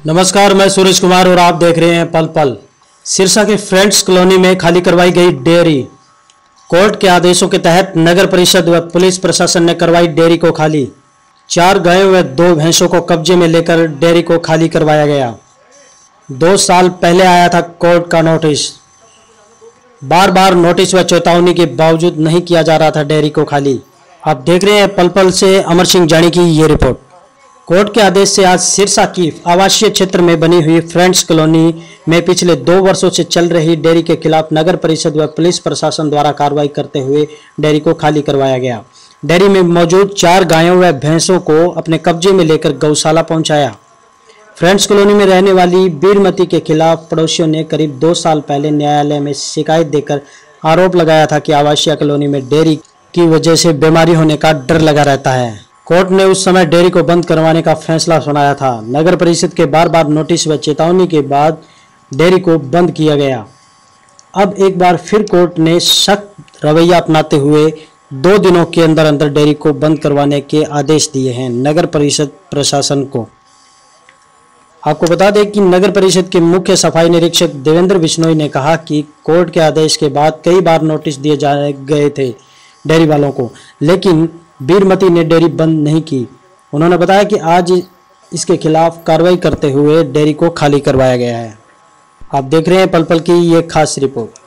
नमस्कार, मैं सूरज कुमार और आप देख रहे हैं पल पल। सिरसा के फ्रेंड्स कॉलोनी में खाली करवाई गई डेयरी। कोर्ट के आदेशों के तहत नगर परिषद व पुलिस प्रशासन ने करवाई डेयरी को खाली। 4 गायों व 2 भैंसों को कब्जे में लेकर डेयरी को खाली करवाया गया। 2 साल पहले आया था कोर्ट का नोटिस। बार बार नोटिस व चेतावनी के बावजूद नहीं किया जा रहा था डेयरी को खाली। आप देख रहे हैं पल पल से अमर सिंह जानी की ये रिपोर्ट। कोर्ट के आदेश से आज सिरसा की आवासीय क्षेत्र में बनी हुई फ्रेंड्स कॉलोनी में पिछले 2 वर्षों से चल रही डेयरी के खिलाफ नगर परिषद व पुलिस प्रशासन द्वारा कार्रवाई करते हुए डेयरी को खाली करवाया गया। डेयरी में मौजूद 4 गायों व भैंसों को अपने कब्जे में लेकर गौशाला पहुंचाया। फ्रेंड्स कॉलोनी में रहने वाली बीरमती के खिलाफ पड़ोसियों ने करीब 2 साल पहले न्यायालय में शिकायत देकर आरोप लगाया था कि आवासीय कॉलोनी में डेयरी की वजह से बीमारी होने का डर लगा रहता है। कोर्ट ने उस समय डेयरी को बंद करवाने का फैसला सुनाया था। नगर परिषद के बार बार नोटिस व चेतावनी के बाद डेयरी को बंद किया गया। अब एक बार फिर कोर्ट ने सख्त रवैया अपनाते हुए 2 दिनों के अंदर अंदर डेयरी को बंद करवाने के आदेश दिए हैं नगर परिषद प्रशासन को। आपको बता दें कि नगर परिषद के मुख्य सफाई निरीक्षक देवेंद्र बिश्नोई ने कहा कि कोर्ट के आदेश के बाद कई बार नोटिस दिए गए थे डेयरी वालों को, लेकिन बीरमती ने डेयरी बंद नहीं की। उन्होंने बताया कि आज इसके खिलाफ कार्रवाई करते हुए डेयरी को खाली करवाया गया है। आप देख रहे हैं पल पल की ये खास रिपोर्ट।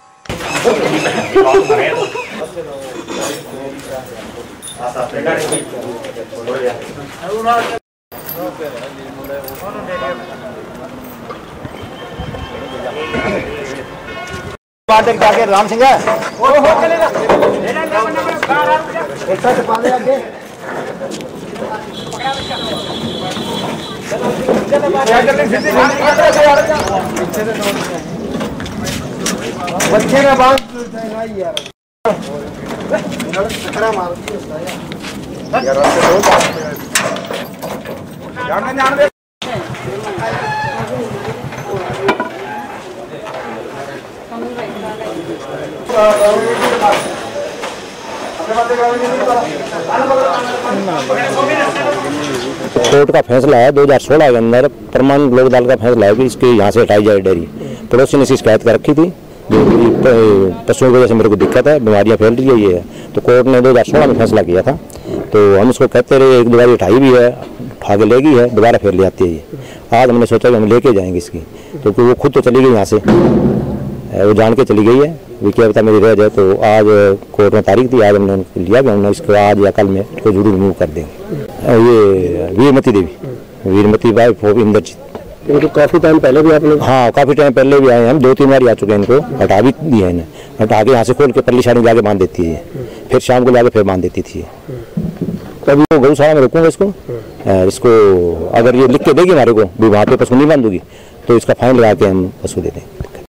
जाके राम सिंह बच्चे में बात कोर्ट का फैसला है 2016 के अंदर प्रमाण लोक अदालत का फैसला है कि इसके यहाँ से हटाई जाए डेयरी। पड़ोसी ने इसकी शिकायत कर रखी थी, पशुओं की वजह से मेरे को दिक्कत है, बीमारियाँ फैल रही है ये है। तो कोर्ट ने 2016 में फैसला किया था, तो हम इसको कहते रहे, 1-2 बार उठाई भी है, उठा के लेगी है, दोबारा फिर ले आती है ये। आज हमने सोचा कि हम लेके जाएंगे इसकी, क्योंकि वो खुद तो चली गई यहाँ से, वो जान के चली गई है, वो क्या पता मेरी रह जाए। तो आज कोर्ट में तारीख थी, आज हमने लिया कि हमने इसको आज या कल में इसको जरूर रिमूव कर देंगे। ये वीरमती देवी, वीरमती वाइफ ऑफ इंद्रजीत। तो काफी टाइम पहले भी आपने? हाँ, काफी टाइम पहले भी आए हैं हम, 2-3 बार आ चुके हैं। इनको हटा भी दिया है, इन्हें हटा के यहाँ से खोल के पल्ली शाड़ी जाके बांध देती है, फिर शाम को लाके फिर बांध देती थी। तभी वो गौशाला में रोकूंगा इसको अगर ये लिख के देगी हमारे को भी वहाँ पे पशु नहीं बांधूगी, तो इसका फाइन लगा के हम पशु दे देंगे।